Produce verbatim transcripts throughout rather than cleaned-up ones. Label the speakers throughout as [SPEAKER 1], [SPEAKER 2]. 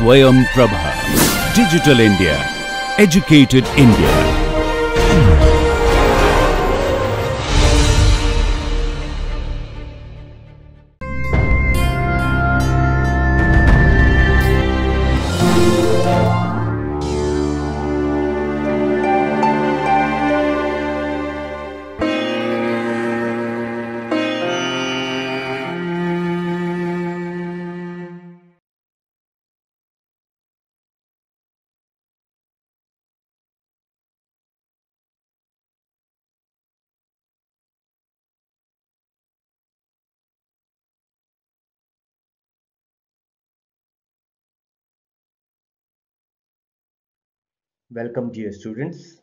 [SPEAKER 1] Swayam Prabha. Digital India. Educated India.
[SPEAKER 2] Welcome, dear students.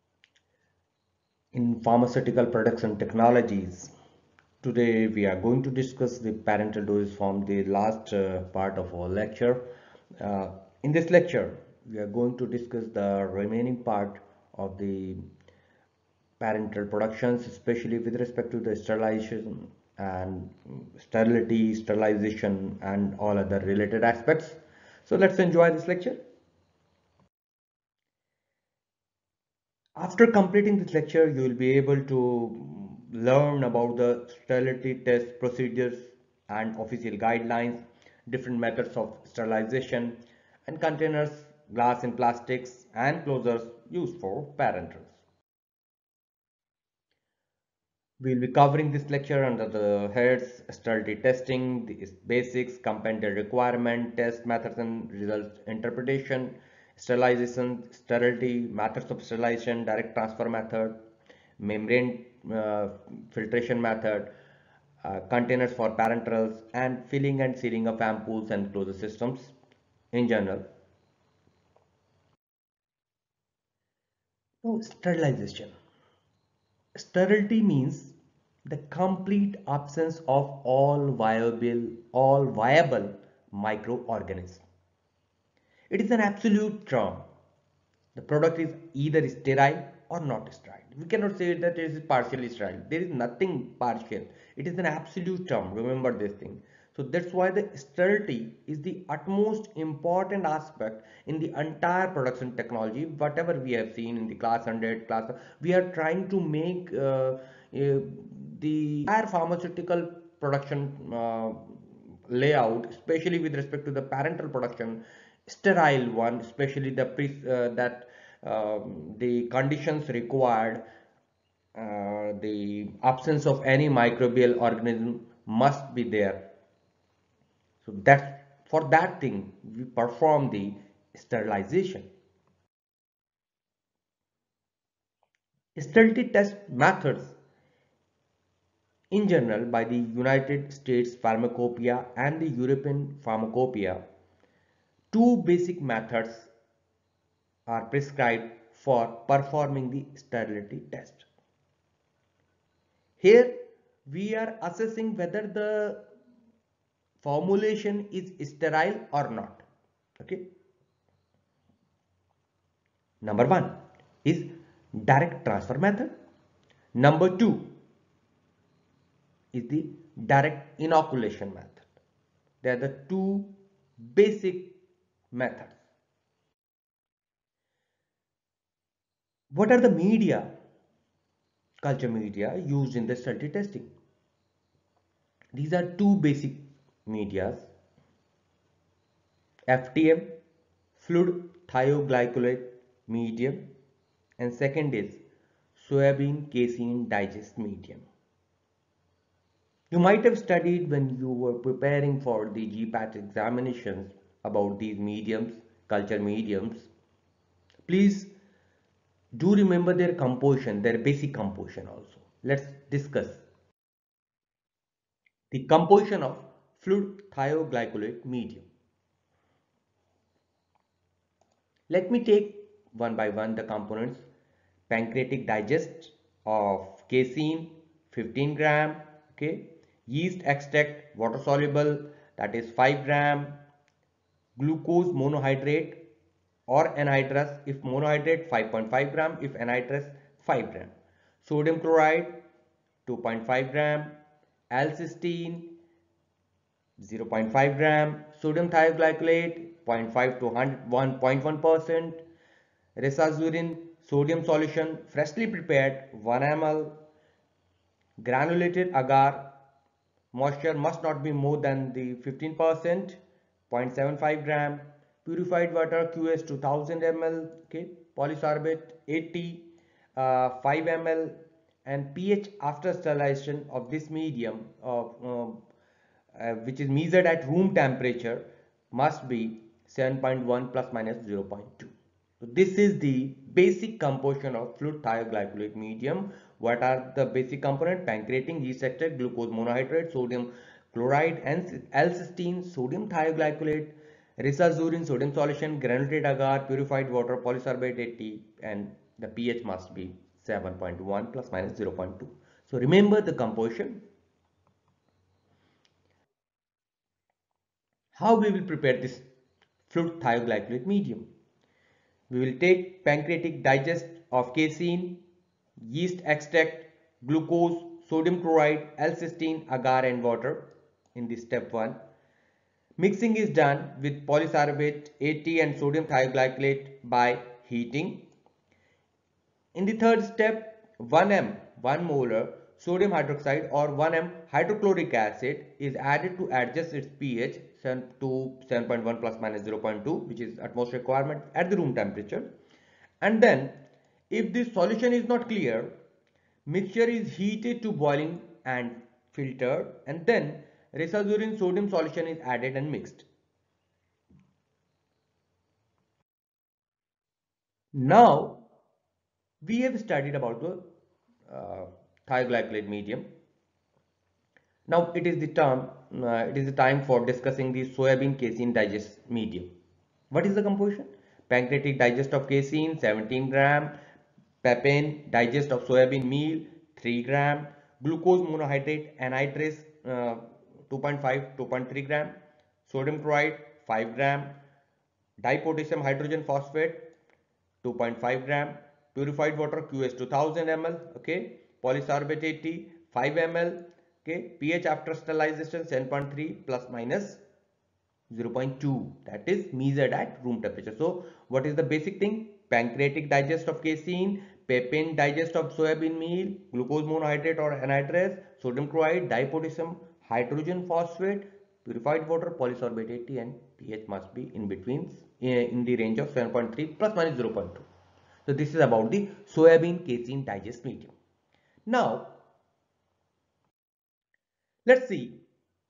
[SPEAKER 2] In pharmaceutical products and technologies, today we are going to discuss the parental dosage form, the last uh, part of our lecture. Uh, in this lecture, we are going to discuss the remaining part of the parental productions, especially with respect to the sterilization and sterility, sterilization, and all other related aspects. So let's enjoy this lecture. After completing this lecture, you will be able to learn about the sterility test procedures and official guidelines, different methods of sterilization, and containers, glass and plastics, and closures used for parentals. We will be covering this lecture under the heads sterility testing, the basics, compended requirement, test methods and results interpretation, sterilization, sterility, methods of sterilization, direct transfer method, membrane uh, filtration method, uh, containers for parentals, and filling and sealing of ampoules and closure systems in general. Now, sterilization. Sterility means the complete absence of all viable, all viable microorganisms. It is an absolute term. The product is either sterile or not sterile. We cannot say that it is partially sterile. There is nothing partial. It is an absolute term. Remember this thing. So that's why the sterility is the utmost important aspect in the entire production technology. Whatever we have seen in the class one hundred class, we are trying to make uh, uh, the entire pharmaceutical production uh, layout, especially with respect to the parental production, sterile one, especially the pre uh, that um, the conditions required, uh, the absence of any microbial organism must be there. So that for that thing we perform the sterilization. Sterility test methods in general by the United States Pharmacopoeia and the European Pharmacopoeia, two basic methods are prescribed for performing the sterility test. Here we are assessing whether the formulation is sterile or not. Okay. Number one is direct transfer method. Number two is the direct inoculation method. They are the two basic methods. What are the media, culture media used in the sterility testing? These are two basic medias: F T M, fluid thioglycolate medium, and second is soybean casein digest medium. You might have studied when you were preparing for the G PAT examinations about these mediums, culture mediums. Please do remember their composition, their basic composition also. Let's discuss the composition of fluid thioglycolate medium. Let me take one by one the components. Pancreatic digest of casein fifteen gram, okay. Yeast extract water soluble, that is five gram. Glucose monohydrate or anhydrous, if monohydrate five point five gram, if anhydrous five gram. Sodium chloride two point five gram. L-cysteine zero point five gram. sodium thioglycolate zero point five to one point one percent, Resazurin sodium solution freshly prepared one milliliter, granulated agar moisture must not be more than the fifteen percent, zero point seven five gram, purified water Q S two thousand milliliters, okay, polysorbate eighty, uh, five milliliters, and pH after sterilization of this medium of uh, uh, which is measured at room temperature must be seven point one plus minus zero point two. So this is the basic composition of fluid thioglycolate medium. What are the basic components? Pancreatin, yeast extract, glucose monohydrate, sodium chloride, and L-cysteine, sodium thioglycolate, risazurin, sodium solution, granulated agar, purified water, polysorbate eighty, and the pH must be seven point one plus minus zero point two. So remember the composition. How we will prepare this fluid thioglycolate medium? We will take pancreatic digest of casein, yeast extract, glucose, sodium chloride, L-cysteine, agar and water in this step one. Mixing is done with polysorbate eighty and sodium thioglycolate by heating. In the third step, one millimeter, one molar sodium hydroxide or one millimeter hydrochloric acid is added to adjust its pH to seven point one plus minus zero point two, which is utmost requirement at the room temperature. And then if this solution is not clear, mixture is heated to boiling and filtered, and then resazurin sodium solution is added and mixed. Now we have studied about the uh, thioglycolate medium. Now it is the term, uh, it is the time for discussing the soybean casein digest medium. What is the composition? Pancreatic digest of casein seventeen gram, pepin digest of soybean meal three gram, glucose monohydrate anhydrase uh, two point five to two point three gram, sodium chloride five gram, dipotassium hydrogen phosphate two point five gram, purified water Q S two thousand milliliters, okay, polysorbate eighty, five milliliters, okay, pH after sterilization seven point three plus minus zero point two, that is measured at room temperature. So what is the basic thing? Pancreatic digest of casein, pepin digest of soybean meal, glucose monohydrate or anhydrase, sodium chloride, dipotassium hydrogen phosphate, purified water, polysorbate eighty, and pH must be in between in the range of seven point three plus minus zero point two. So this is about the soybean casein digest medium. Now let's see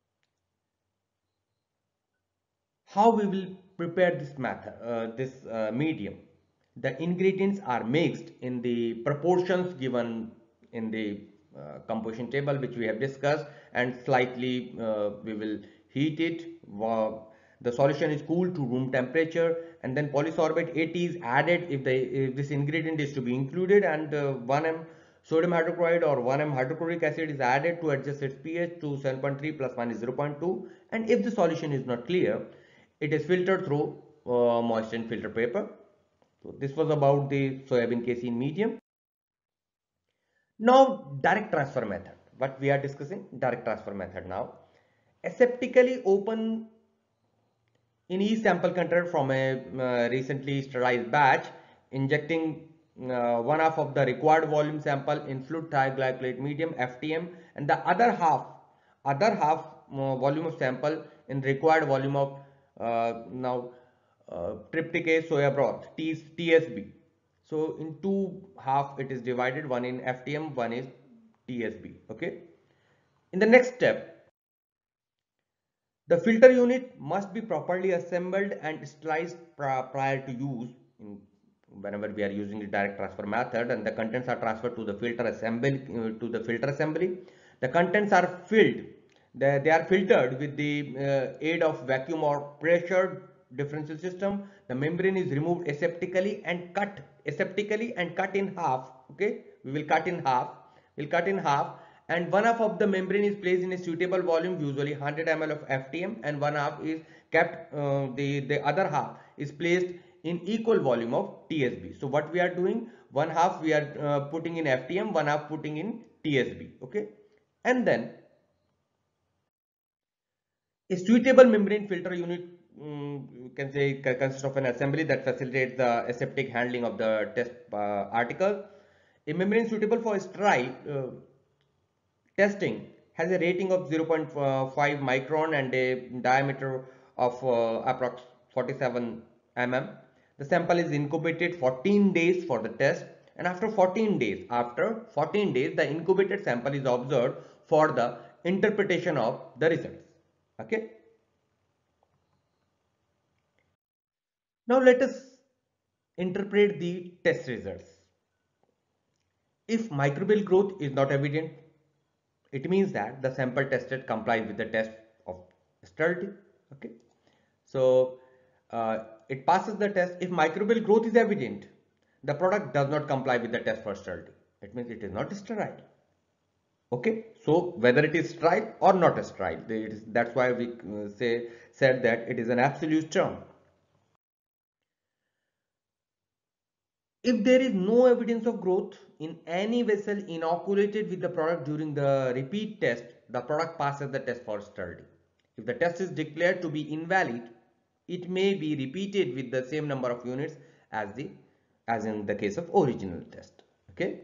[SPEAKER 2] how we will prepare this method, uh, this uh, medium. The ingredients are mixed in the proportions given in the uh, composition table which we have discussed, and slightly uh, we will heat it. The solution is cooled to room temperature, and then polysorbate eighty is added if, the, if this ingredient is to be included, and uh, one millimeter sodium hydrochloride or one millimeter hydrochloric acid is added to adjust its pH to seven point three plus minus zero point two, and if the solution is not clear, it is filtered through uh, moist and filter paper. So this was about the soybean casein medium. Now direct transfer method. What we are discussing? Direct transfer method now. Aseptically open in each sample container from a uh, recently sterilized batch, injecting uh, one half of the required volume sample in fluid thioglycolate medium F T M, and the other half other half uh, volume of sample in required volume of uh, now uh, trypticase soya broth T S B. So in two half it is divided, one in F T M, one is T S B. Okay. In the next step, the filter unit must be properly assembled and sterilized prior to use in whenever we are using the direct transfer method, and the contents are transferred to the filter assembly uh, to the filter assembly. The contents are filled. They, they are filtered with the uh, aid of vacuum or pressure differential system. The membrane is removed aseptically and cut aseptically and cut in half. Okay, we will cut in half. We'll cut in half, and one half of the membrane is placed in a suitable volume, usually one hundred milliliters of F T M, and one half is kept. Uh, the the other half is placed in equal volume of T S B. So what we are doing? One half we are uh, putting in F T M, one half putting in T S B. Okay, and then A suitable membrane filter unit, um, you can say, consists of an assembly that facilitates the aseptic handling of the test uh, article. A membrane suitable for sterile uh, testing has a rating of zero point five micron and a diameter of uh, approx forty-seven millimeters. The sample is incubated fourteen days for the test, and after fourteen days, after fourteen days, the incubated sample is observed for the interpretation of the results. Okay. Now let us interpret the test results. If microbial growth is not evident, it means that the sample tested complies with the test of sterility. Okay. So uh, it passes the test. If microbial growth is evident, the product does not comply with the test for sterility. It means it is not sterile. Okay. So whether it is sterile or not sterile, it is, that's why we uh, say said that it is an absolute term. If there is no evidence of growth in any vessel inoculated with the product during the repeat test, the product passes the test for sterility. If the test is declared to be invalid, it may be repeated with the same number of units as the as in the case of original test. Okay.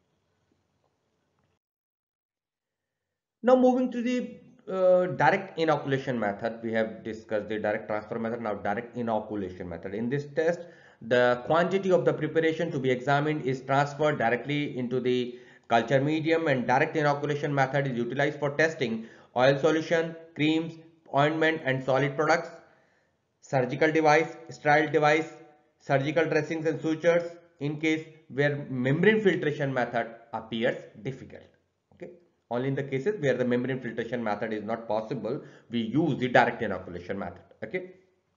[SPEAKER 2] Now moving to the uh, direct inoculation method, we have discussed the direct transfer method. Now direct inoculation method. In this test, the quantity of the preparation to be examined is transferred directly into the culture medium, and direct inoculation method is utilized for testing oil solution, creams, ointment and solid products, surgical device, sterile device, surgical dressings and sutures in case where membrane filtration method appears difficult. Okay. Only in the cases where the membrane filtration method is not possible, we use the direct inoculation method. Okay.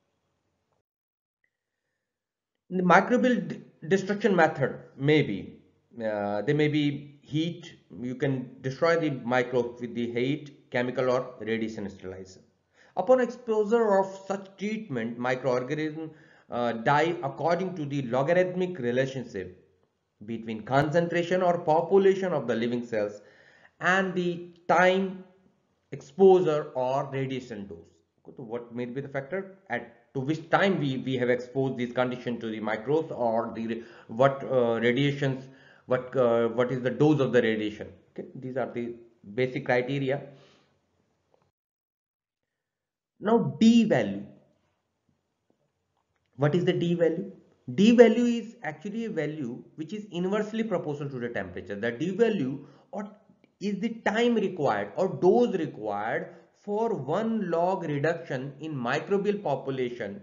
[SPEAKER 2] The microbial destruction method may be, uh, they may be heat, you can destroy the microbes with the heat, chemical or radiation sterilization. Upon exposure of such treatment, microorganisms uh, die according to the logarithmic relationship between concentration or population of the living cells and the time exposure or radiation dose. So what may be the factor at to which time we, we have exposed this condition to the microbes, or the what uh, radiations, what uh, what is the dose of the radiation. Okay, these are the basic criteria. Now D value. What is the D value? D value is actually a value which is inversely proportional to the temperature. The D value or is the time required or dose required for one log reduction in microbial population,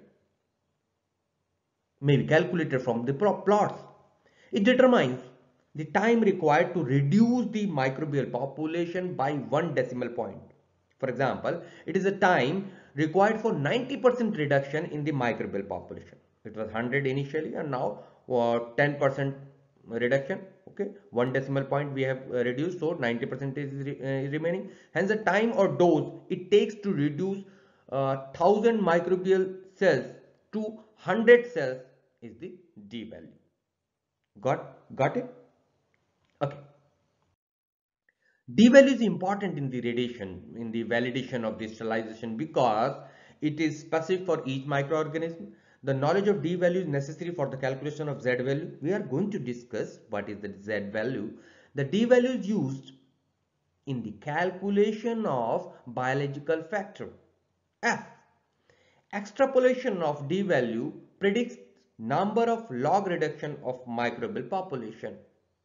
[SPEAKER 2] may be calculated from the plots. It determines the time required to reduce the microbial population by one decimal point. For example, it is a time required for ninety percent reduction in the microbial population. It was one hundred initially and now uh, ten percent reduction. Okay, one decimal point we have uh, reduced, so ninety percent is re uh, remaining. Hence, the time or dose it takes to reduce uh, one thousand microbial cells to one hundred cells is the D value. Got got it? Okay. D value is important in the radiation, in the validation of the sterilization, because it is specific for each microorganism. The knowledge of D value is necessary for the calculation of Z value. We are going to discuss what is the Z value. The D value is used in the calculation of biological factor F. Extrapolation of D value predicts number of log reduction of microbial population.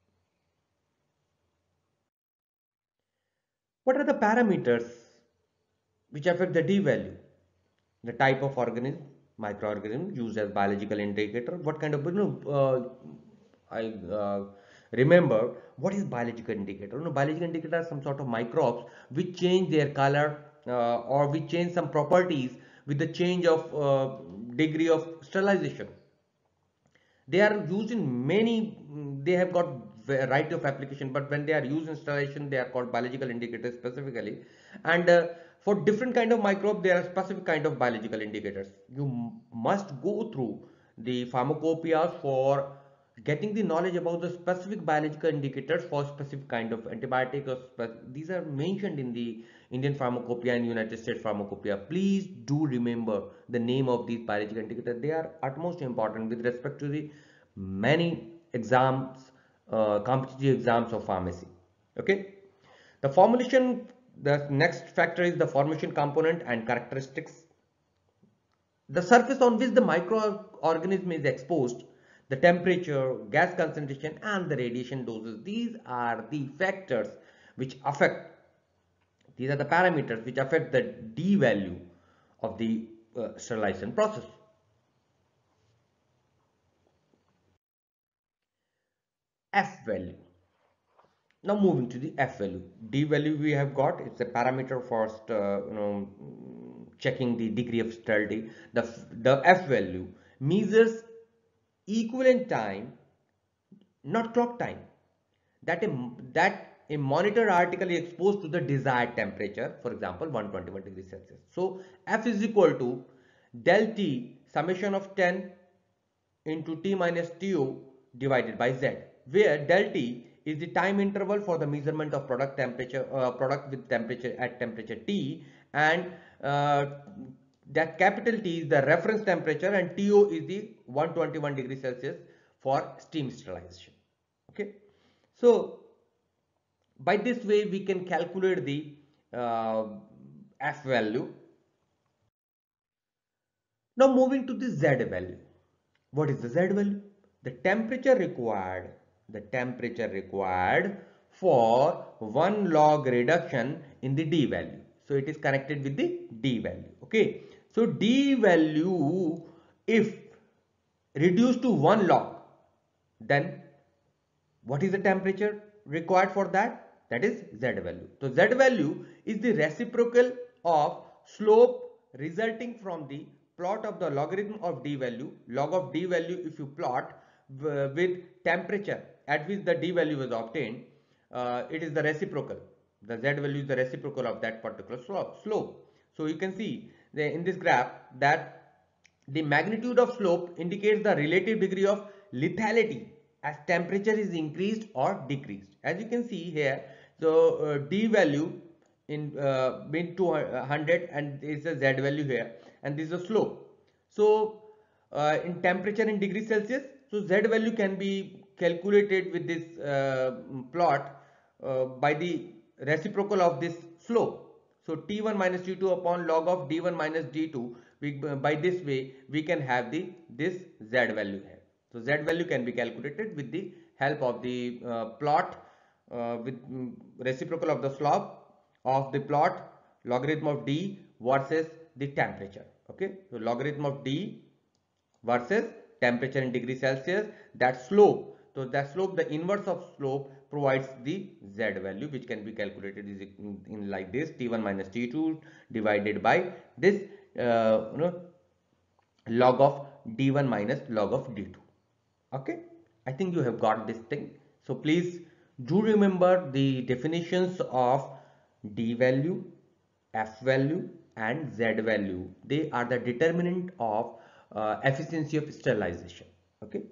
[SPEAKER 2] What are the parameters which affect the D value? The type of organism, microorganism used as biological indicator. What kind of, you know, uh, I uh, remember what is biological indicator? You know, biological indicator are some sort of microbes which change their color uh, or which change some properties with the change of uh, degree of sterilization. They are used in many, they have got variety of application, but when they are used in sterilization, they are called biological indicators specifically. And uh, for different kind of microbe, there are specific kind of biological indicators. You must go through the pharmacopoeias for getting the knowledge about the specific biological indicators for specific kind of antibiotic, or these are mentioned in the Indian Pharmacopoeia and United States Pharmacopoeia. Please do remember the name of these biological indicators. They are utmost important with respect to the many exams, uh, competitive exams of pharmacy. Okay. The formulation, the next factor is the formation component and characteristics. The surface on which the microorganism is exposed, the temperature, gas concentration, and the radiation doses. These are the factors which affect, these are the parameters which affect the D value of the uh, sterilization process. F value. Now moving to the F value. D value we have got, it's a parameter for uh, you know checking the degree of sterility. The, the F value measures equivalent time, not clock time, that a, that a monitor article is exposed to the desired temperature, for example one hundred twenty-one degrees Celsius. So F is equal to del T summation of ten into T minus T O divided by Z, where del T is the time interval for the measurement of product temperature, uh, product with temperature at temperature T, and uh, that capital T is the reference temperature, and T O is the one hundred twenty-one degrees Celsius for steam sterilization. Okay, so by this way we can calculate the uh, F value. Now moving to the Z value. What is the Z value? The temperature required, the temperature required for one log reduction in the D value. So it is connected with the D value. Okay. So D value, if reduced to one log, then what is the temperature required for that? That is Z value. So Z value is the reciprocal of slope resulting from the plot of the logarithm of D value. Log of D value, if you plot with temperature at which the D value was obtained, uh, it is the reciprocal. The Z value is the reciprocal of that particular slope. So you can see the, in this graph that the magnitude of slope indicates the relative degree of lethality as temperature is increased or decreased. As you can see here, so uh, D value in uh, mean two hundred, and is a Z value here, and this is a slope. So uh, in temperature in degrees Celsius, so Z value can be calculated with this uh, plot uh, by the reciprocal of this slope. So T one minus T two upon log of D one minus D two, we, by this way we can have the this Z value here. So Z value can be calculated with the help of the uh, plot uh, with um, reciprocal of the slope of the plot, logarithm of D versus the temperature. Okay, so logarithm of D versus temperature in degrees Celsius, that slope. So that slope, the inverse of slope provides the Z value, which can be calculated is in, in like this: T one minus T two divided by this uh, you know log of D one minus log of D two. Okay, I think you have got this thing. So please do remember the definitions of D value, F value, and Z value. They are the determinant of uh, efficiency of sterilization. Okay.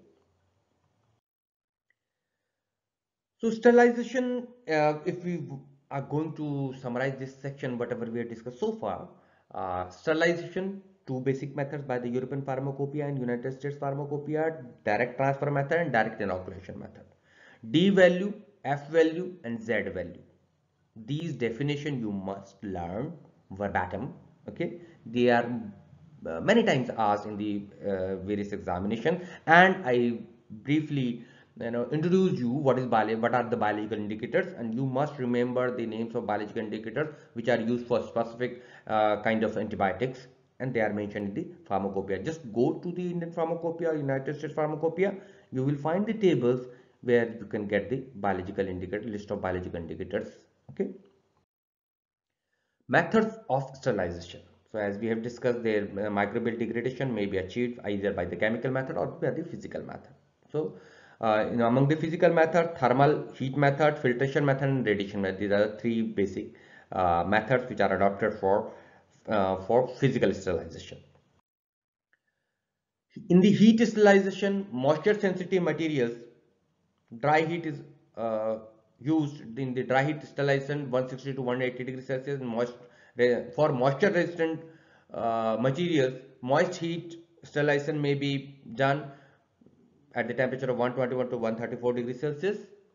[SPEAKER 2] So sterilization, uh, if we are going to summarize this section, whatever we have discussed so far, uh, sterilization, two basic methods by the European Pharmacopoeia and United States Pharmacopoeia: direct transfer method and direct inoculation method. D value, F value, and Z value. These definition you must learn verbatim. Okay, they are uh, many times asked in the uh, various examination, and I briefly you know introduce you what is bio what are the biological indicators, and you must remember the names of biological indicators which are used for specific uh, kind of antibiotics, and they are mentioned in the pharmacopoeia. Just go to the Indian Pharmacopoeia, United States Pharmacopoeia, you will find the tables where you can get the biological indicator list of biological indicators. Okay. Methods of sterilization. So as we have discussed, their uh, microbial degradation may be achieved either by the chemical method or by the physical method. So uh, you know, among the physical method, thermal heat method, filtration method, and radiation method, these are the three basic uh, methods which are adopted for uh, for physical sterilization. In the heat sterilization, moisture sensitive materials, dry heat is uh, used in the dry heat sterilization one sixty to one eighty degrees Celsius. Moist, for moisture resistant uh, materials, moist heat sterilization may be done at the temperature of one twenty-one to one thirty-four degrees Celsius.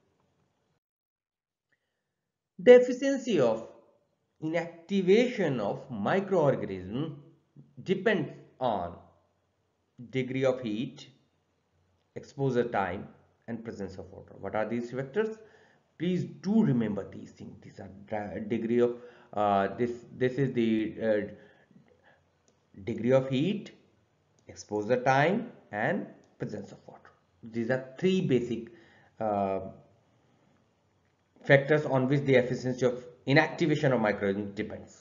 [SPEAKER 2] The efficiency of inactivation of microorganisms depends on degree of heat, exposure time, and presence of water. What are these vectors? Please do remember these things. These are degree of uh, this. This is the uh, degree of heat, exposure time, and presence of water. These are three basic uh, factors on which the efficiency of inactivation of microorganisms depends.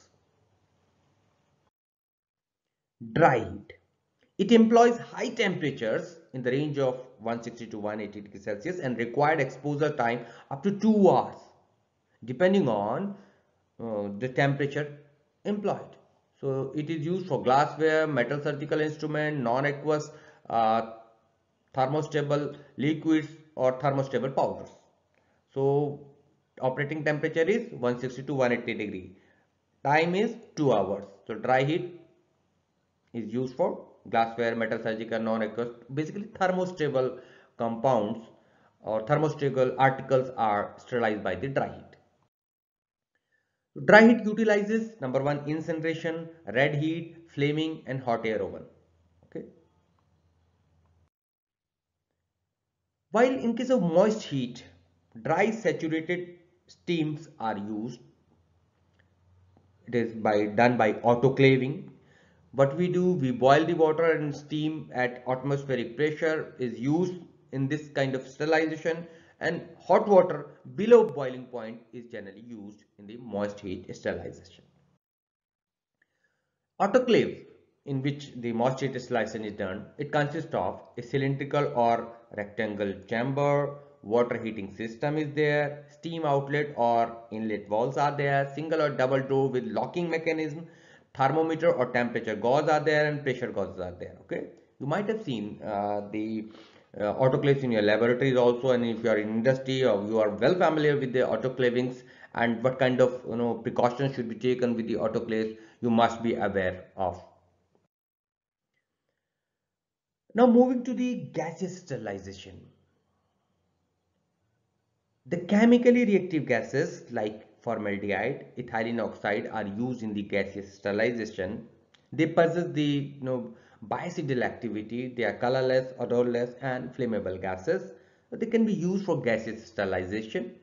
[SPEAKER 2] Dry heat. It employs high temperatures in the range of one sixty to one eighty degrees Celsius and required exposure time up to two hours depending on uh, the temperature employed. So it is used for glassware, metal surgical instrument, non-aqueous, uh, thermostable liquids or thermostable powders. So operating temperature is one sixty to one eighty degree. Time is two hours. So dry heat is used for glassware, metal surgical, non-aqueous, basically thermostable compounds or thermostable articles are sterilized by the dry heat. Dry heat utilizes number one incineration, red heat, flaming and hot air oven. Okay. While in case of moist heat, dry saturated steams are used. It is by done by autoclaving. What we do, we boil the water and steam at atmospheric pressure is used in this kind of sterilization, and hot water below boiling point is generally used in the moist heat sterilization. Autoclave, in which the moist heat sterilization is done, it consists of a cylindrical or rectangle chamber, water heating system is there, steam outlet or inlet valves are there, single or double door with locking mechanism, thermometer or temperature gauge are there, and pressure gauges are there. Okay, you might have seen uh, the uh, autoclaves in your laboratories also, and if you are in industry or you are well familiar with the autoclavings and what kind of you know precautions should be taken with the autoclaves, you must be aware of. Now moving to the gaseous sterilization. The chemically reactive gases like formaldehyde, ethylene oxide are used in the gaseous sterilization. They possess the you know, biocidal activity. They are colorless, odorless and flammable gases. They can be used for gaseous sterilization.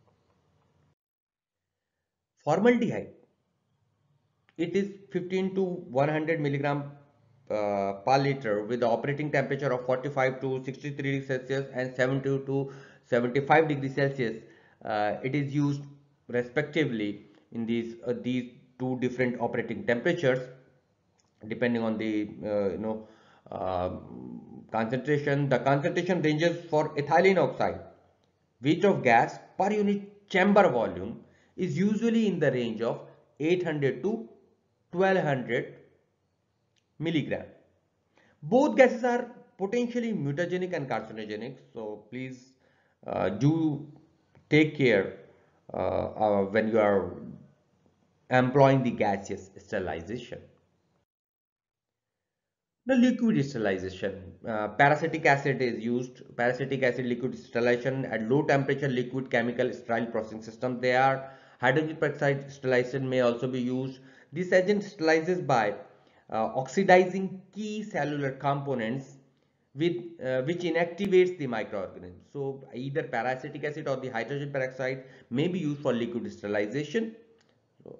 [SPEAKER 2] Formaldehyde, it is fifteen to one hundred milligram uh, per liter with the operating temperature of forty-five to sixty-three degrees Celsius and seventy to seventy-five degrees Celsius. Uh, it is used respectively in these uh, these two different operating temperatures depending on the uh, you know uh, concentration. The concentration ranges for ethylene oxide. Weight of gas per unit chamber volume is usually in the range of eight hundred to twelve hundred milligram. Both gases are potentially mutagenic and carcinogenic, so please uh, do take care uh, uh, when you are employing the gaseous sterilization. The liquid sterilization, uh, peracetic acid is used. Peracetic acid liquid sterilization at low temperature liquid chemical sterile processing system. They are hydrogen peroxide sterilization may also be used. This agent sterilizes by uh, oxidizing key cellular components with uh, which inactivates the microorganism. So either peracetic acid or the hydrogen peroxide may be used for liquid sterilization. So,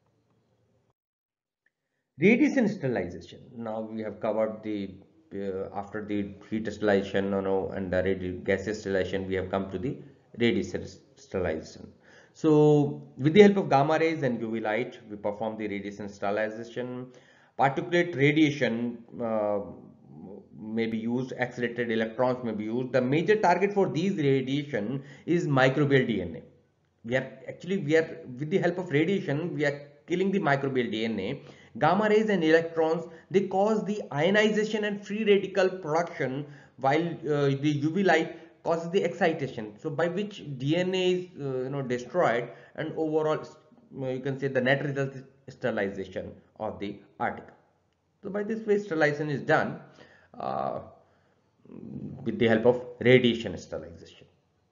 [SPEAKER 2] radiation sterilization. Now we have covered the uh, after the heat sterilization, you know, and the radi gaseous sterilization, we have come to the radiation sterilization. So with the help of gamma rays and U V light, we perform the radiation sterilization. Particulate radiation uh, may be used, accelerated electrons may be used. The major target for these radiation is microbial D N A. We are actually we are with the help of radiation we are killing the microbial D N A. Gamma rays and electrons, they cause the ionization and free radical production, while uh, the U V light causes the excitation. So by which D N A is uh, you know destroyed, and overall uh, you can say the net result is sterilization of the article. So by this way sterilization is done uh, with the help of radiation sterilization.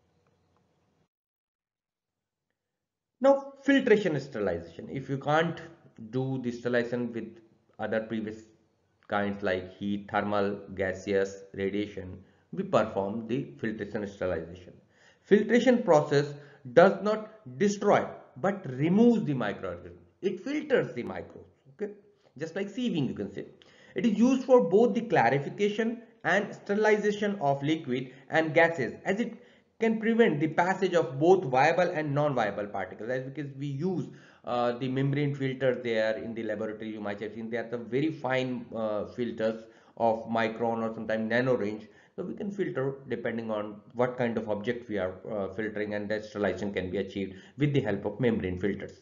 [SPEAKER 2] Now filtration sterilization. If you can't do the sterilization with other previous kinds like heat, thermal, gaseous, radiation, we perform the filtration sterilization. Filtration process does not destroy but removes the microorganism. It filters the microbes. Okay, just like sieving, you can say. It is used for both the clarification and sterilization of liquid and gases, as it can prevent the passage of both viable and non-viable particles. That's because we use uh, the membrane filter there in the laboratory. You might have seen they are the very fine uh, filters of micron or sometimes nano range. So we can filter depending on what kind of object we are uh, filtering, and that sterilization can be achieved with the help of membrane filters.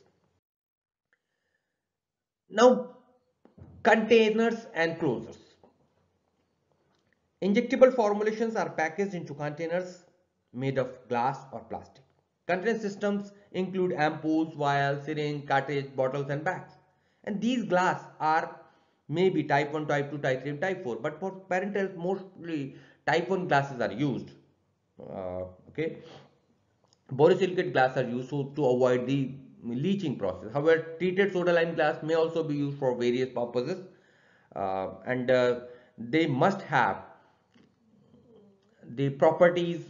[SPEAKER 2] Now, containers and closures. Injectable formulations are packaged into containers made of glass or plastic. Container systems include ampoules, vials, syringe, cartridge, bottles and bags. And these glass are maybe type one, type two, type three, type four, but for parentals mostly type one glasses are used. Uh, okay, borosilicate glass are used to, to avoid the leaching process. However, treated soda lime glass may also be used for various purposes, uh, and uh, they must have the properties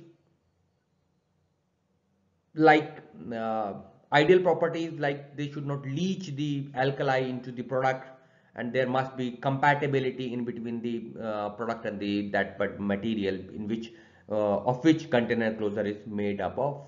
[SPEAKER 2] like uh, ideal properties, like they should not leach the alkali into the product, and there must be compatibility in between the uh, product and the that but material in which uh, of which container closure is made up of.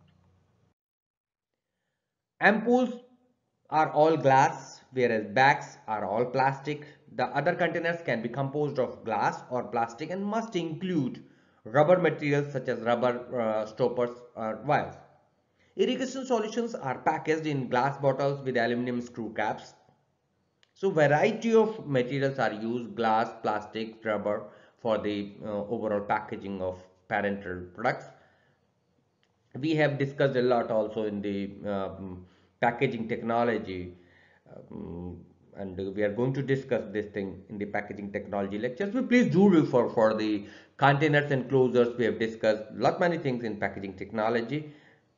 [SPEAKER 2] Ampoules are all glass, whereas bags are all plastic. The other containers can be composed of glass or plastic and must include rubber materials such as rubber uh, stoppers or vials. Irrigation solutions are packaged in glass bottles with aluminum screw caps. So variety of materials are used: glass, plastic, rubber for the uh, overall packaging of parental products. We have discussed a lot also in the um, packaging technology, um, and we are going to discuss this thing in the packaging technology lectures. So please do refer for the containers and closures. We have discussed lot many things in packaging technology.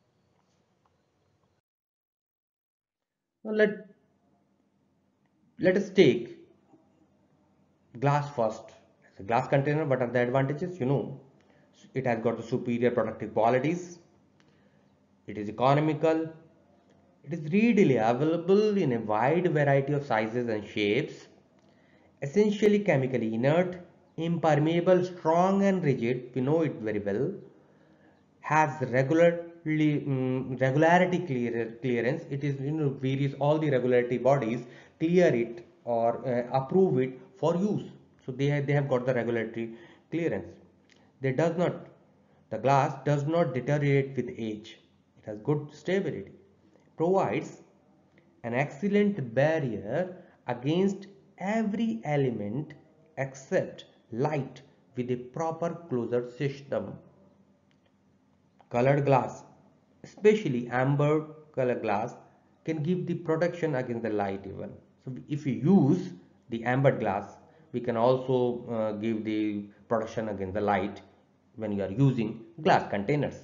[SPEAKER 2] Now let let us take glass first. As a glass container, what are the advantages? You know, it has got the superior productive qualities. It is economical. It is readily available in a wide variety of sizes and shapes. Essentially chemically inert, impermeable, strong and rigid. We know it very well. Has regularly um, regularity clear, clearance. It is, you know, various all the regularity bodies clear it or uh, approve it for use. So they have, they have got the regulatory clearance. They does not the glass does not deteriorate with age. It has good stability. Provides an excellent barrier against every element except light with a proper closure system. Colored glass, especially amber color glass, can give the protection against the light even. So if you use the amber glass, we can also uh, give the protection against the light when you are using glass containers.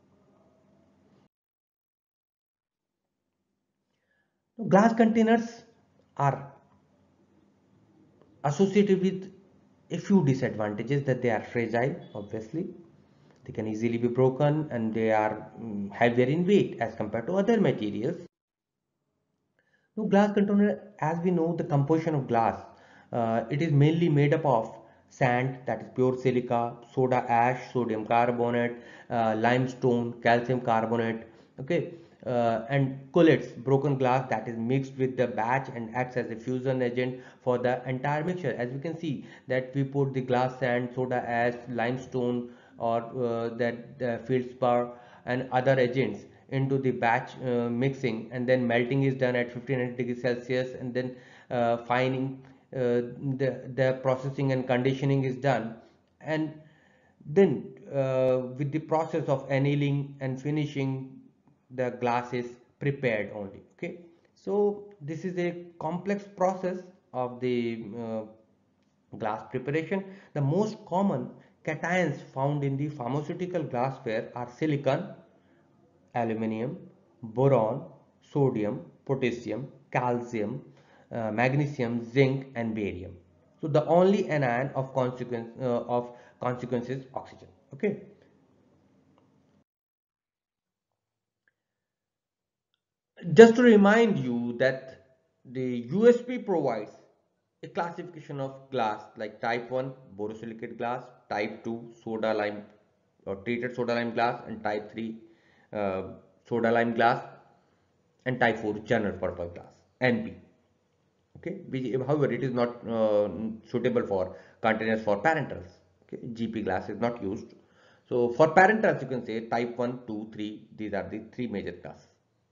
[SPEAKER 2] Glass containers are associated with a few disadvantages: that they are fragile, obviously, they can easily be broken, and they are um, heavier in weight as compared to other materials. Now, glass container, as we know, the composition of glass, uh, it is mainly made up of sand, that is pure silica, soda ash, sodium carbonate, uh, limestone, calcium carbonate, okay, uh, and cullets, broken glass that is mixed with the batch and acts as a fusion agent for the entire mixture. As we can see that we put the glass, sand, soda ash, limestone, or uh, that uh, feldspar and other agents into the batch uh, mixing, and then melting is done at fifteen hundred degrees Celsius, and then uh, fining, uh, the, the processing and conditioning is done, and then uh, with the process of annealing and finishing, the glass is prepared only. Okay, so this is a complex process of the uh, glass preparation. The most common cations found in the pharmaceutical glassware are silicon, aluminium, boron, sodium, potassium, calcium, uh, magnesium, zinc, and barium. So the only anion of consequence uh, of consequence is oxygen. Okay. Just to remind you that the U S P provides a classification of glass like type one borosilicate glass, type two soda lime or treated soda lime glass, and type three uh, soda lime glass, and type four general purpose glass, N P. Okay, which, however, it is not uh, suitable for containers for parentals. Okay, G P glass is not used. So for parentals, you can say type one, two, three. These are the three major classes.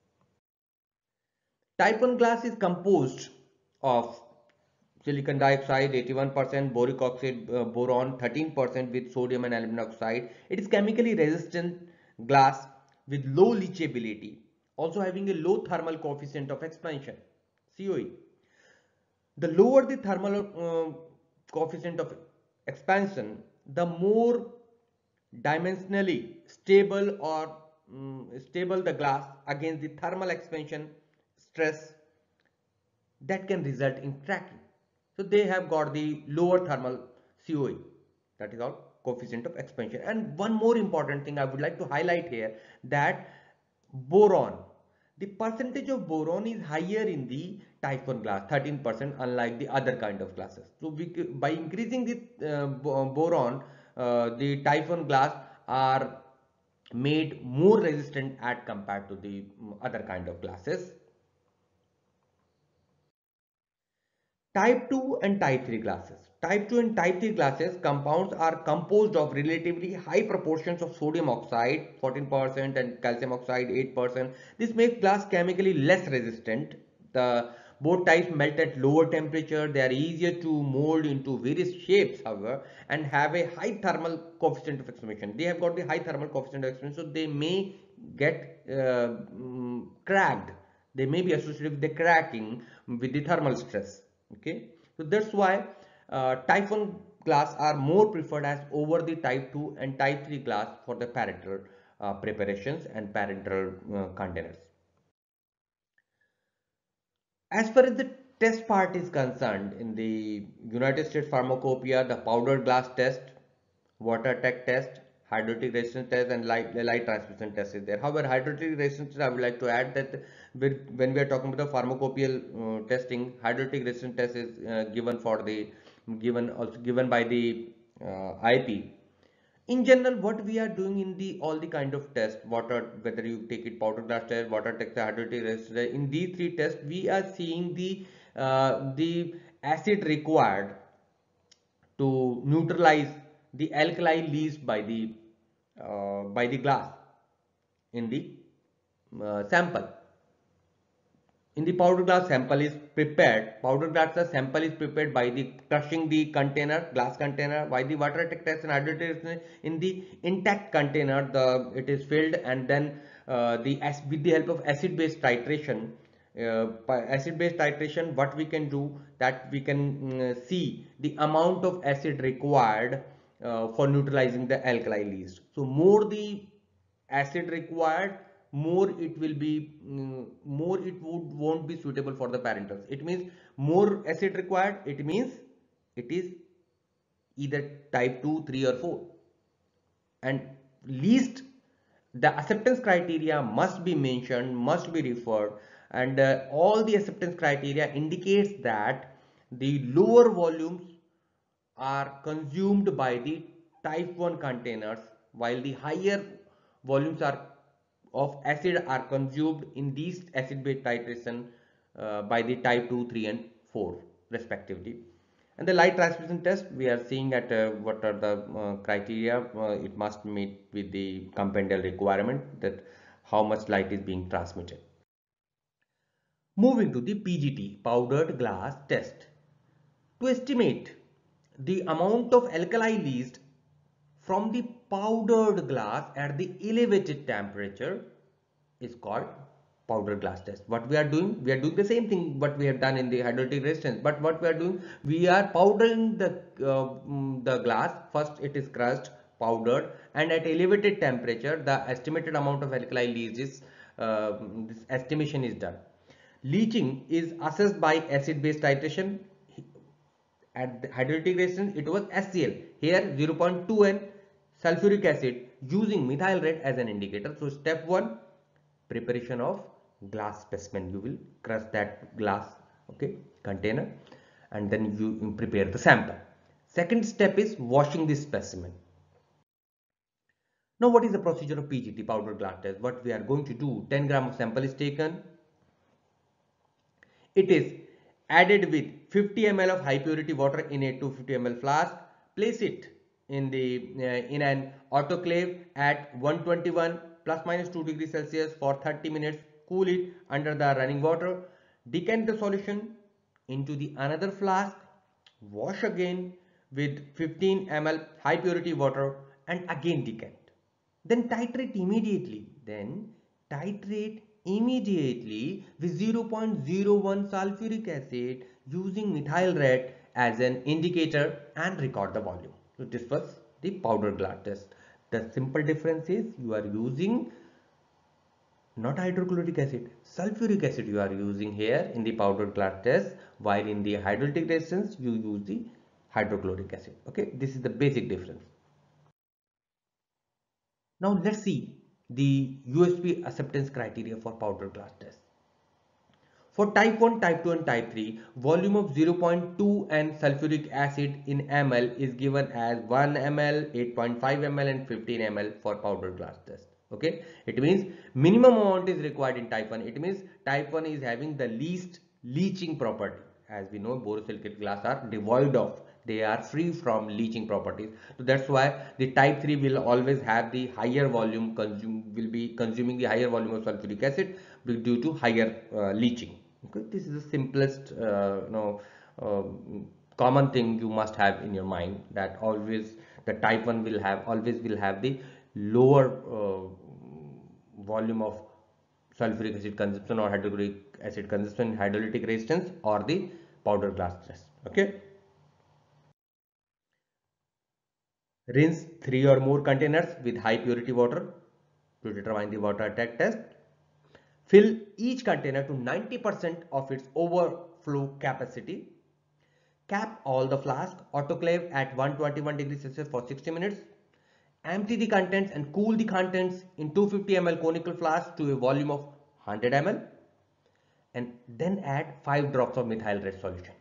[SPEAKER 2] Type one glass is composed of silicon dioxide eighty-one percent, boric oxide, uh, boron thirteen percent with sodium and aluminum oxide. It is chemically resistant glass with low leachability, also having a low thermal coefficient of expansion, C O E. The lower the thermal uh, coefficient of expansion, the more dimensionally stable or um, stable the glass against the thermal expansion stress that can result in cracking. So they have got the lower thermal C O E, that is all coefficient of expansion. And one more important thing I would like to highlight here, that boron, the percentage of boron is higher in the type one glass, thirteen percent, unlike the other kind of glasses. So we, by increasing the uh, boron, uh, the type one glass are made more resistant as compared to the um, other kind of glasses. Type two and type three glasses. Type two and type three glasses compounds are composed of relatively high proportions of sodium oxide fourteen percent and calcium oxide eight percent. This makes glass chemically less resistant. The both types melt at lower temperature. They are easier to mold into various shapes, however, and have a high thermal coefficient of expansion. They have got the high thermal coefficient of expansion, so they may get uh, um, cracked. They may be associated with the cracking with the thermal stress. Okay, so that's why uh, type one glass are more preferred as over the type two and type three glass for the parental uh, preparations and parental uh, containers. As far as the test part is concerned, in the United States Pharmacopoeia, the powdered glass test, water tech test, hydrolytic resistance test, and light, light transmission test is there. However, hydrolytic resistance, I would like to add that when we are talking about the pharmacopoeial uh, testing, hydrolytic resistance test is uh, given for the given also given by the uh, I P. In general, what we are doing in the all the kind of test, water, whether you take it powder glass test, water test, hydrolytic resistance, in these three tests we are seeing the uh, the acid required to neutralize the alkali released by the uh, by the glass in the uh, sample. In the powder glass, sample is prepared. Powder glass the sample is prepared by the crushing the container, glass container. By the water test and hydrolysis, in the intact container, the it is filled, and then uh, the with the help of acid base titration. Uh, by acid base titration, what we can do, that we can mm, see the amount of acid required uh, for neutralizing the alkali released. So more the acid required, more it will be mm, more it would won't be suitable for the parentals. It means more acid required, it means it is either type two, three, or four. And least the acceptance criteria must be mentioned, must be referred, and uh, all the acceptance criteria indicates that the lower volumes are consumed by the type one containers, while the higher volumes are of acid are consumed in these acid base titration uh, by the type two, three, and four respectively. And the light transmission test, we are seeing at uh, what are the uh, criteria. Uh, it must meet with the compendial requirement, that how much light is being transmitted. Moving to the P G T, powdered glass test. To estimate the amount of alkali released from the powdered glass at the elevated temperature is called powdered glass test. What we are doing, we are doing the same thing what we have done in the hydrolytic resistance, but what we are doing, we are powdering the uh, mm, the glass. First it is crushed, powdered, and at elevated temperature the estimated amount of alkali released is uh, this estimation is done. Leaching is assessed by acid base titration. At the hydrolytic resistance it was H C l, here zero point two N sulfuric acid using methyl red as an indicator. So step one, preparation of glass specimen. You will crush that glass, okay, container, and then you prepare the sample. Second step is washing this specimen. Now what is the procedure of P G T, powdered glass test? What we are going to do, ten gram of sample is taken. It is added with fifty milliliters of high purity water in a two hundred fifty milliliter flask. Place it in the uh, in an autoclave at one twenty-one plus minus two degrees Celsius for thirty minutes. Cool it under the running water. Decant the solution into the another flask. Wash again with fifteen milliliters high purity water and again decant. Then titrate immediately. Then titrate immediately with zero point zero one sulfuric acid using methyl red as an indicator and record the volume. So this was the powdered glass test. The simple difference is you are using not hydrochloric acid, sulfuric acid you are using here in the powdered glass test, while in the hydrolytic resistance you use the hydrochloric acid. Okay, this is the basic difference. Now let's see the U S P acceptance criteria for powdered glass test. For type one, type two and type three, volume of zero point two N sulfuric acid in ml is given as one milliliter, eight point five milliliters and fifteen milliliters for powdered glass test. Okay, it means minimum amount is required in type one. It means type one is having the least leaching property. As we know, borosilicate glass are devoid of, they are free from leaching properties. So that's why the type three will always have the higher volume, consume will be consuming the higher volume of sulfuric acid due to higher uh, leaching. Okay, this is the simplest uh, you know uh, common thing you must have in your mind, that always the type one will have always will have the lower uh, volume of sulfuric acid consumption or hydrochloric acid consumption in hydrolytic resistance or the powdered glass test. Okay. Rinse three or more containers with high purity water to determine the water attack test. Fill each container to ninety percent of its overflow capacity. Cap all the flask, autoclave at one twenty-one degrees Celsius for sixty minutes. Empty the contents and cool the contents in two hundred fifty milliliter conical flask to a volume of one hundred milliliters, and then add five drops of methyl red solution.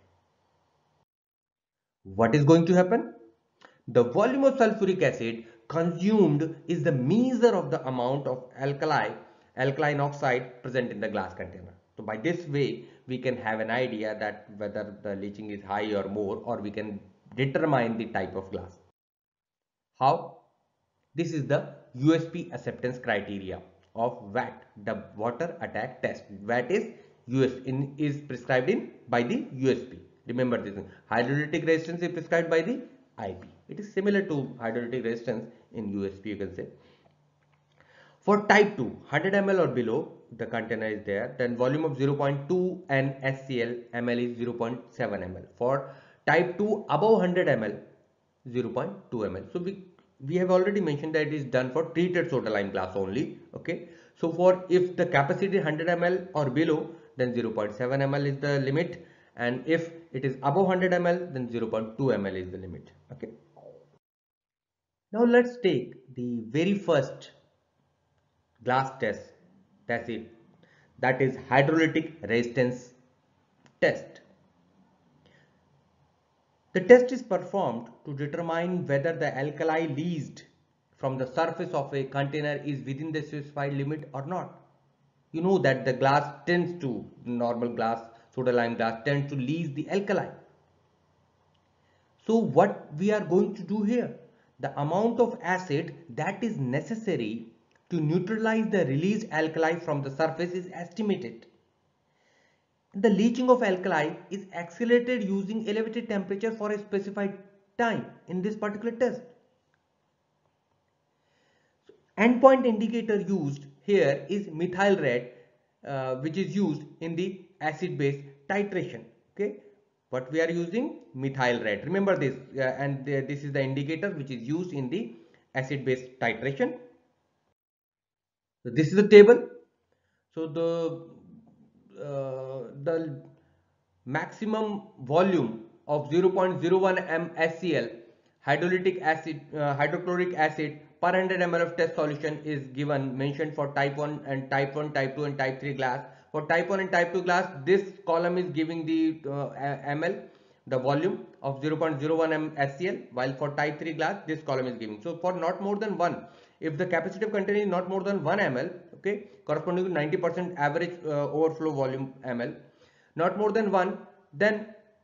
[SPEAKER 2] What is going to happen? The volume of sulfuric acid consumed is the measure of the amount of alkali, alkaline oxide present in the glass container. So by this way, we can have an idea that whether the leaching is high or more, or we can determine the type of glass. How? This is the U S P acceptance criteria of W A T, the water attack test. W A T is U S in is prescribed in by the U S P. Remember this. Hydrolytic resistance is prescribed by the I P. It is similar to hydrolytic resistance in U S P, you can say. For type two, one hundred milliliters or below, the container is there, then volume of zero point two N H C l ml is zero point seven milliliters. For type two, above one hundred milliliters, zero point two milliliters. So we we have already mentioned that it is done for treated soda lime glass only. Okay, so for if the capacity is one hundred milliliters or below, then zero point seven milliliters is the limit, and if it is above one hundred milliliters, then zero point two milliliters is the limit. Okay, now let's take the very first glass test. That's it, that is hydrolytic resistance test. The test is performed to determine whether the alkali released from the surface of a container is within the specified limit or not. You know that the glass tends to, normal glass, soda lime glass tends to release the alkali. So what we are going to do here, the amount of acid that is necessary to neutralize the released alkali from the surface is estimated. The leaching of alkali is accelerated using elevated temperature for a specified time in this particular test. Endpoint indicator used here is methyl red, uh, which is used in the acid base titration. Okay, what we are using? Methyl red. Remember this, uh, and the, this is the indicator which is used in the acid base titration. So this is the table. So the uh, the maximum volume of zero point zero one millimeters HCl hydrolytic acid uh, hydrochloric acid per one hundred milliliters of test solution is given, mentioned for type one and type one, type two and type three glass. For type one and type two glass, this column is giving the uh, ml, the volume of zero point zero one millimeters HCl, while for type three glass this column is giving. So for not more than one, if the capacity of container is not more than one milliliter, okay, corresponding to ninety percent average uh, overflow volume ml, not more than one, then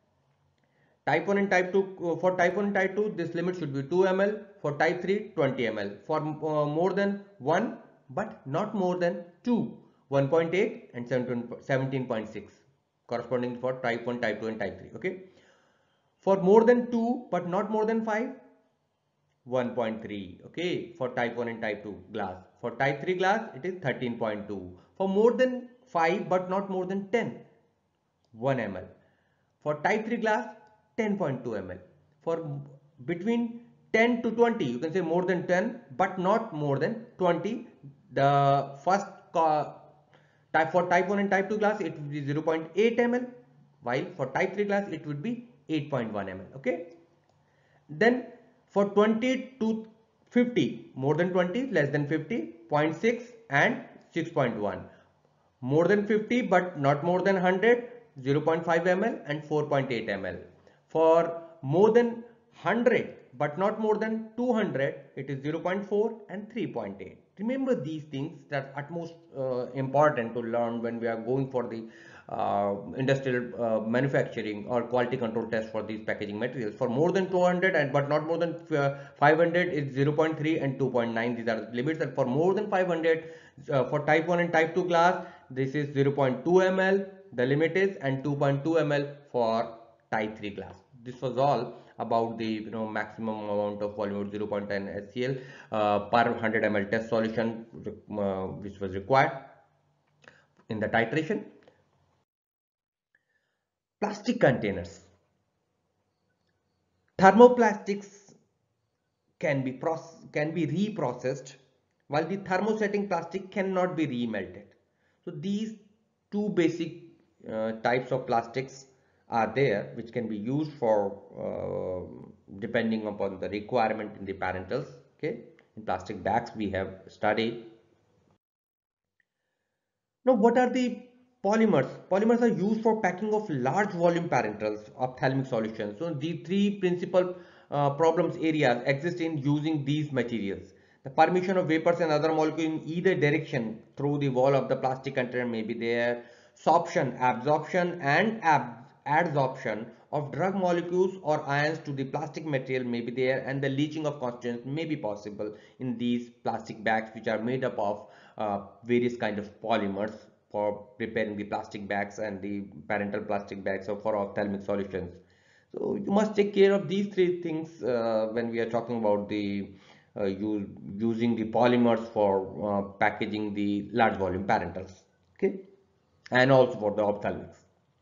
[SPEAKER 2] type one and type two, uh, for type one and type two this limit should be two milliliters, for type three twenty milliliters, for uh, more than one but not more than two, one point eight and seventeen point six, corresponding for type one, type two and type three. Okay, for more than two but not more than five, one point three. Okay, for type one and type two glass. For type three glass it is thirteen point two. For more than five but not more than ten, one milliliter. For type three glass, ten point two milliliters. For between ten to twenty, you can say more than ten but not more than twenty. The first type for type one and type two glass it would be zero point eight milliliters, while for type three glass it would be eight point one milliliters. Okay, then for twenty to fifty, more than twenty, less than fifty, zero point six and six point one. More than fifty but not more than one hundred, zero point five milliliters and four point eight milliliters. For more than one hundred but not more than two hundred, it is zero point four and three point eight. Remember these things that are utmost uh, important to learn when we are going for the uh, industrial uh, manufacturing or quality control test for these packaging materials. For more than two hundred and but not more than uh, five hundred is zero point three and two point nine. These are the limits. And for more than five hundred, uh, for type one and type two glass, this is zero point two milliliters, the limit is, and two point two milliliters for type three glass. This was all about the you know maximum amount of volume of zero point one zero HCl uh, per one hundred milliliters test solution uh, which was required in the titration. Plastic containers. Thermoplastics can be can be reprocessed, while the thermosetting plastic cannot be remelted. So these two basic uh, types of plastics are there which can be used for uh, depending upon the requirement in the parentals. Okay, in plastic bags we have studied. Now what are the polymers? Polymers are used for packing of large volume parentals, ophthalmic solutions. So the three principal uh, problems areas exist in using these materials. The permission of vapors and other molecules in either direction through the wall of the plastic container may be there. Sorption, absorption and ab adsorption of drug molecules or ions to the plastic material may be there, and the leaching of constituents may be possible in these plastic bags which are made up of uh, various kind of polymers for preparing the plastic bags and the parental plastic bags or for ophthalmic solutions. So you must take care of these three things uh, when we are talking about the uh, use, using the polymers for uh, packaging the large volume parentals, okay, and also for the ophthalmics.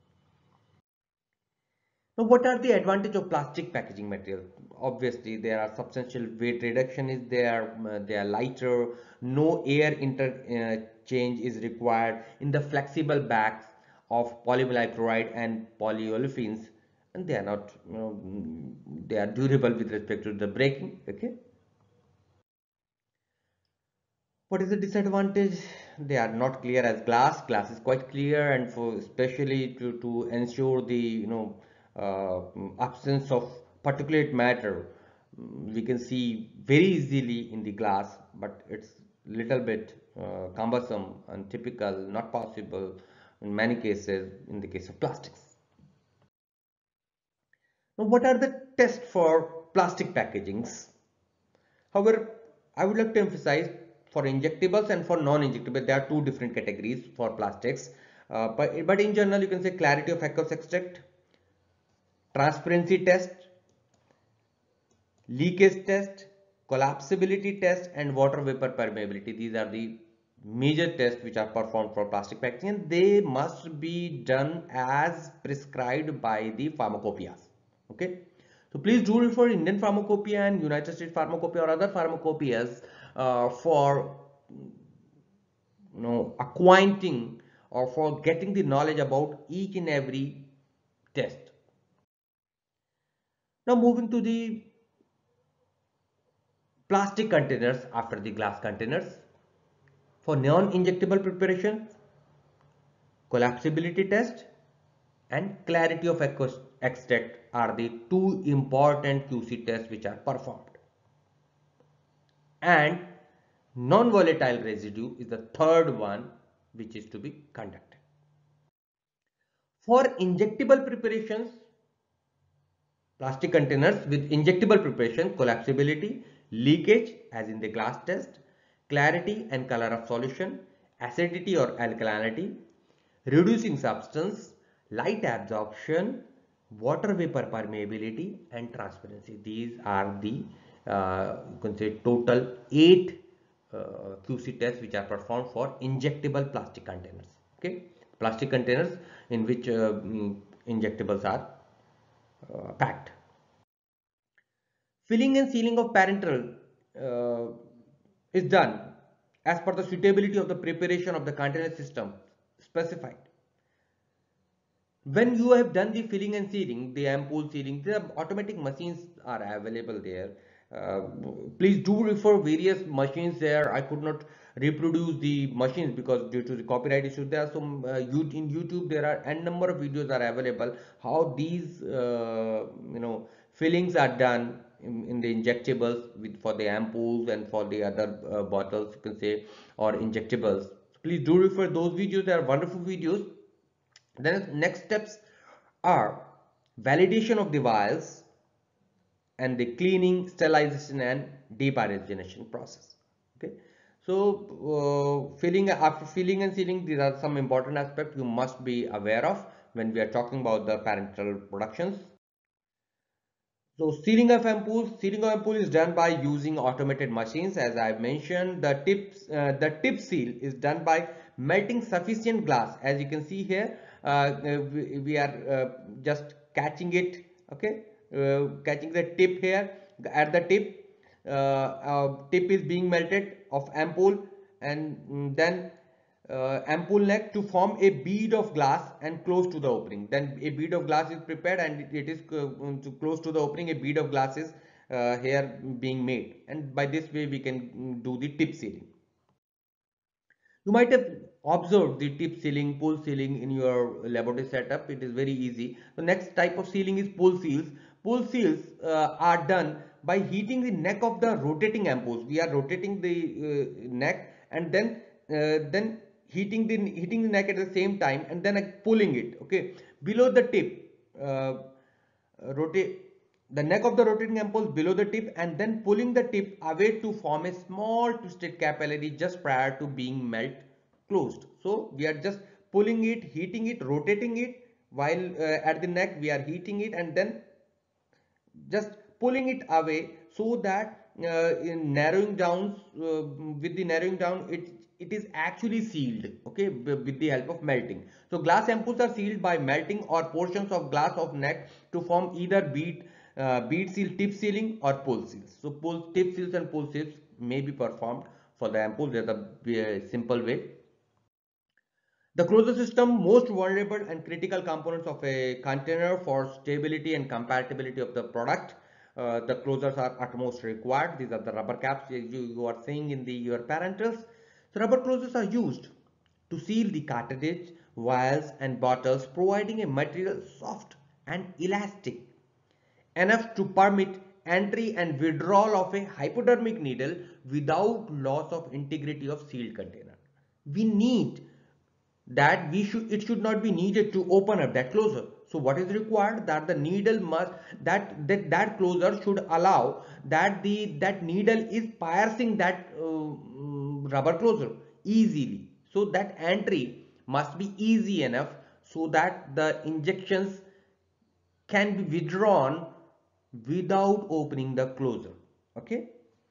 [SPEAKER 2] Now, what are the advantages of plastic packaging material? Obviously, there are substantial weight reduction is there, uh, they are lighter, no air interchange is required in the flexible bags of polyvinyl chloride and polyolefins, and they are not, you know, they are durable with respect to the breaking. Okay. What is the disadvantage? They are not clear as glass. Glass is quite clear, and for especially to to ensure the you know uh, absence of particulate matter, we can see very easily in the glass, but it's little bit uh, cumbersome and typical, not possible in many cases in the case of plastics. Now, what are the tests for plastic packagings? However, I would like to emphasize for injectables and for non-injectable, there are two different categories for plastics. Uh, but, but in general, you can say clarity of aqueous extract, transparency test, leakage test, collapsibility test, and water vapor permeability. These are the major tests which are performed for plastic packaging, and they must be done as prescribed by the pharmacopoeias. Okay, so please do refer Indian Pharmacopoeia and United States Pharmacopoeia or other pharmacopoeias uh, for you know acquainting or for getting the knowledge about each and every test. Now moving to the plastic containers after the glass containers. For non-injectable preparation, collapsibility test and clarity of extract are the two important Q C tests which are performed. And non-volatile residue is the third one which is to be conducted. For injectable preparations, plastic containers with injectable preparation, collapsibility, leakage as in the glass test, clarity and color of solution, acidity or alkalinity, reducing substance, light absorption, water vapor permeability and transparency. These are the uh, you can say total eight uh, Q C tests which are performed for injectable plastic containers. Okay, plastic containers in which uh, mm, injectables are uh, packed. Filling and sealing of parenteral uh, is done as per the suitability of the preparation of the container system specified. When you have done the filling and sealing, the ampoule sealing, the automatic machines are available there. Uh, please do refer various machines there. I could not reproduce the machines because due to the copyright issues. There are some uh, in YouTube. There are n number of videos are available how these uh, you know fillings are done in, in the injectables with for the ampoules and for the other uh, bottles you can say or injectables. Please do refer those videos. They are wonderful videos. Then next steps are validation of the vials and the cleaning, sterilization and depyrogenation process. Okay, so uh, filling after filling and sealing, these are some important aspects you must be aware of when we are talking about the parenteral productions. So sealing of ampoules, sealing of ampoule is done by using automated machines. As I mentioned, the tips, uh, the tip seal is done by melting sufficient glass. As you can see here, uh, we, we are uh, just catching it. Okay, uh, catching the tip here at the tip. Uh, uh, tip is being melted of ampoule, and mm, then uh, ampoule neck to form a bead of glass and close to the opening. Then a bead of glass is prepared and it, it is uh, to close to the opening. A bead of glass is uh, here being made, and by this way we can do the tip sealing. You might have observed the tip sealing, pull sealing in your laboratory setup. It is very easy. The next type of sealing is pull seals. Pull seals uh, are done by heating the neck of the rotating ampoules. We are rotating the uh, neck and then uh, then heating the heating the neck at the same time and then uh, pulling it. Okay, below the tip, uh, rotate the neck of the rotating ampoule below the tip and then pulling the tip away to form a small twisted capillary just prior to being melt closed. So we are just pulling it, heating it, rotating it while uh, at the neck we are heating it and then just pulling it away so that uh, in narrowing down uh, with the narrowing down it it is actually sealed, okay, with the help of melting. So glass ampoules are sealed by melting or portions of glass of neck to form either bead uh, bead seal, tip sealing or pull seals. So pull tip seals and pull seals may be performed for the ampoule. There's a uh, simple way. The closure system, most vulnerable and critical components of a container for stability and compatibility of the product. Uh, the closures are utmost required. These are the rubber caps you, you are seeing in the your parenterals. So rubber closures are used to seal the cartridge, vials and bottles, providing a material soft and elastic enough to permit entry and withdrawal of a hypodermic needle without loss of integrity of sealed container. We need that we should it should not be needed to open up that closure. So what is required, that the needle must that that that closure should allow that the that needle is piercing that uh, rubber closure easily, so that entry must be easy enough so that the injections can be withdrawn without opening the closure. Okay,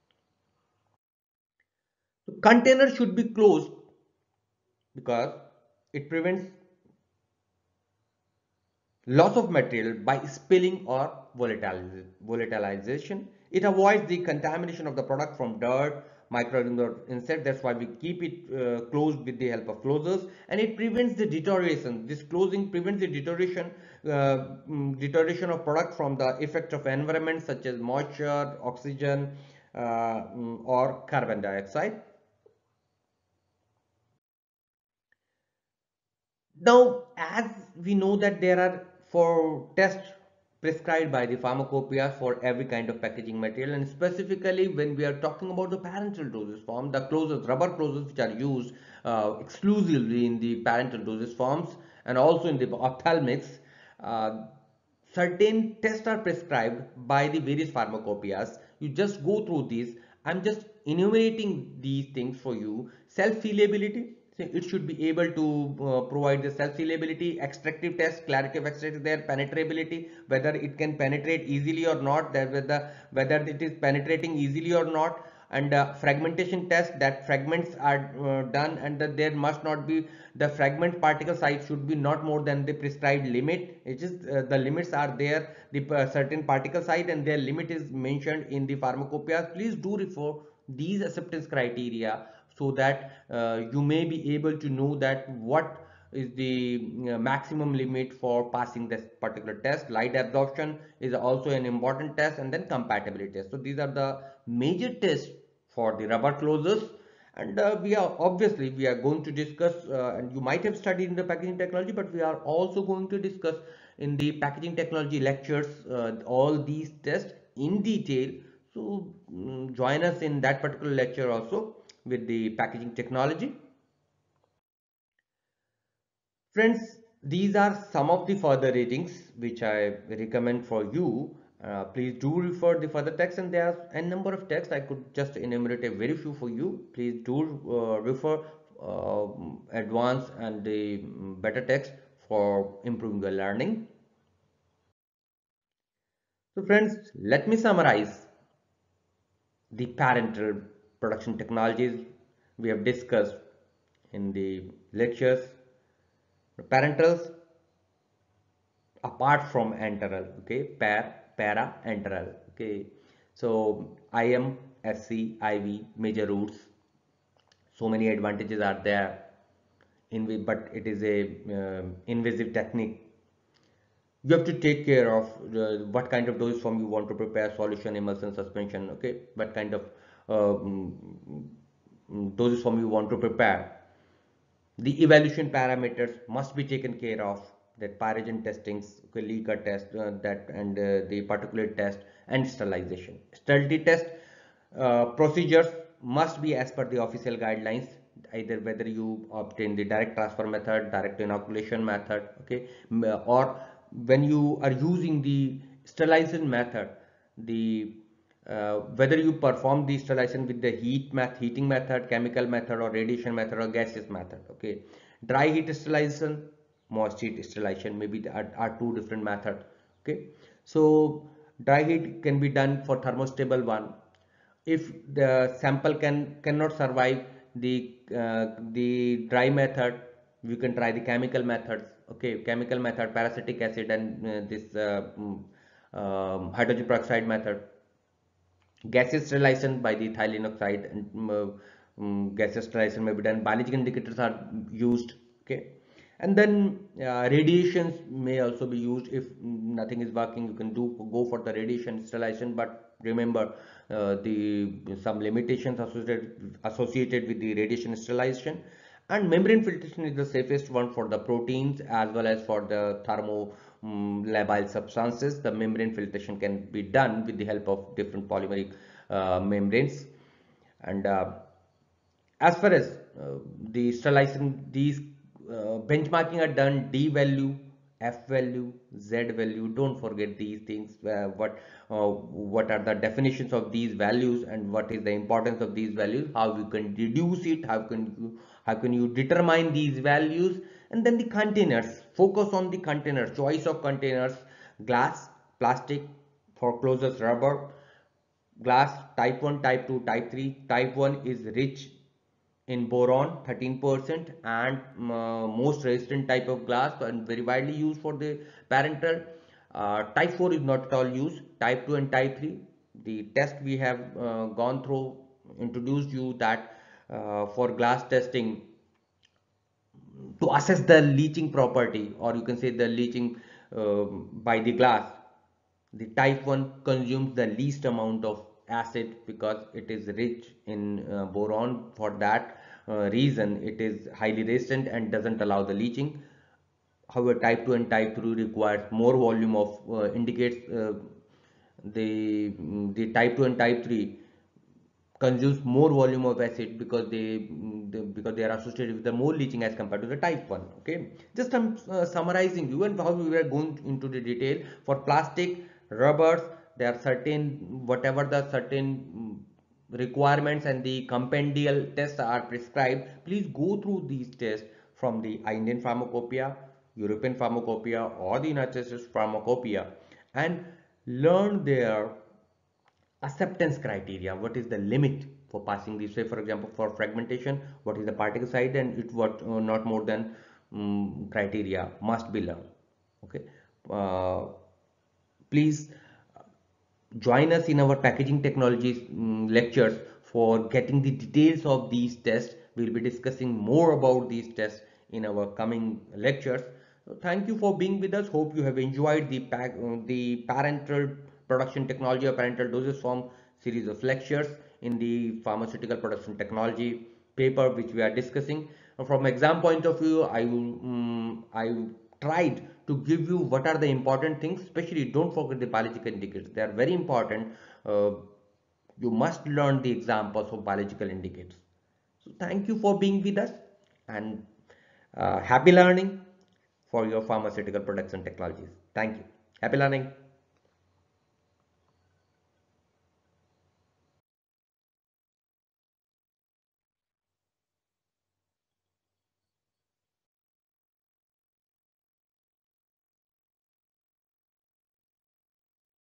[SPEAKER 2] the container should be closed because it prevents loss of material by spilling or volatilization. It avoids the contamination of the product from dirt, microorganisms or insect. That's why we keep it uh, closed with the help of closers, and it prevents the deterioration. This closing prevents the deterioration uh, mm, deterioration of product from the effect of environment such as moisture, oxygen, uh, mm, or carbon dioxide. Now, as we know that there are for tests prescribed by the pharmacopoeia for every kind of packaging material, and specifically when we are talking about the parental dosage form, the closures, rubber closures which are used uh, exclusively in the parental dosage forms and also in the ophthalmics, uh, certain tests are prescribed by the various pharmacopoeias. You just go through these. I'm just enumerating these things for you. Self-sealability. So it should be able to uh, provide the self-sealability, extractive test, clarity of extract there, penetrability, whether it can penetrate easily or not, that whether whether it is penetrating easily or not, and uh, fragmentation test, that fragments are uh, done and that there must not be, the fragment particle size should be not more than the prescribed limit. It is uh, the limits are there, the uh, certain particle size and their limit is mentioned in the pharmacopoeia. Please do refer these acceptance criteria so that uh, you may be able to know that what is the uh, maximum limit for passing this particular test. Light absorption is also an important test, and then compatibility test. So these are the major tests for the rubber closures, and uh, we are obviously we are going to discuss uh, and you might have studied in the packaging technology, but we are also going to discuss in the packaging technology lectures uh, all these tests in detail. So mm, join us in that particular lecture also with the packaging technology. Friends, these are some of the further readings which I recommend for you. Uh, please do refer the further text, and there are a number of texts. I could just enumerate a very few for you. Please do uh, refer uh, advanced and the better text for improving your learning. So friends, let me summarize the parental production technologies we have discussed in the lectures. Parentals apart from enteral, okay, pair, para, enteral, okay. So I M, S C, I V, major roots. So many advantages are there in, but it is a um invasive technique. You have to take care of uh, what kind of dosage form you want to prepare, solution, emulsion, suspension, okay, what kind of uh, mm, mm, dosage form you want to prepare. The evaluation parameters must be taken care of, that pyrogen testings, okay, leaker test, uh, that and uh, the particulate test and sterilization. Sterility test uh, procedures must be as per the official guidelines, either whether you obtain the direct transfer method, direct inoculation method, okay, or when you are using the sterilization method, the uh, whether you perform the sterilization with the heat method, heating method, chemical method, or radiation method, or gaseous method. Okay, dry heat sterilization, moist heat sterilization, maybe are, are two different methods. Okay, so dry heat can be done for thermostable one. If the sample can cannot survive the uh, the dry method, you can try the chemical methods. Okay, chemical method, parasitic acid and uh, this uh, mm, um, hydrogen peroxide method. Gaseous sterilization by the ethylene oxide and um, um, gaseous sterilization may be done. Biological indicators are used. Okay, and then uh, radiations may also be used. If nothing is working, you can do go for the radiation sterilization. But remember uh, the some limitations associated associated with the radiation sterilization. And membrane filtration is the safest one for the proteins as well as for the thermo um, labile substances. The membrane filtration can be done with the help of different polymeric uh, membranes. And uh, as far as uh, the sterilization, these uh, benchmarking are done, D value, F value, Z value. Don't forget these things. Uh, what uh, what are the definitions of these values and what is the importance of these values? How you can reduce it? How can you How can you determine these values? And then the containers, focus on the containers, choice of containers, glass, plastic, for closest rubber, glass type one, type two, type three. Type one is rich in boron thirteen percent and uh, most resistant type of glass and very widely used for the parental. Uh, type four is not at all used. Type two and type three, the test we have uh, gone through introduced you that uh, for glass testing, to assess the leaching property, or you can say the leaching uh, by the glass, the type one consumes the least amount of acid because it is rich in uh, boron. For that uh, reason it is highly resistant and doesn't allow the leaching. However, type two and type three requires more volume of uh, indicates uh, the the type two and type three consumes more volume of acid because they, they because they are associated with the more leaching as compared to the type one. Okay, just I'm uh, summarizing you and how we were going into the detail. For plastic, rubbers, there are certain, whatever the certain mm, requirements and the compendial tests are prescribed, please go through these tests from the Indian Pharmacopoeia, European Pharmacopoeia, or the United States Pharmacopoeia, and learn their acceptance criteria. What is the limit for passing this? Say for example, for fragmentation, what is the particle size, and it what uh, not more than um, criteria must be learned. Okay, uh, please join us in our packaging technologies um, lectures for getting the details of these tests. We'll be discussing more about these tests in our coming lectures. So thank you for being with us. Hope you have enjoyed the pack, uh, the parental production technology or parental dosage form series of lectures in the pharmaceutical production technology paper which we are discussing. From exam point of view, I um, I tried to give you what are the important things. Especially don't forget the biological indicators, they are very important. uh, you must learn the examples of biological indicators. So thank you for being with us, and uh, happy learning for your pharmaceutical products and technologies. Thank you. Happy learning.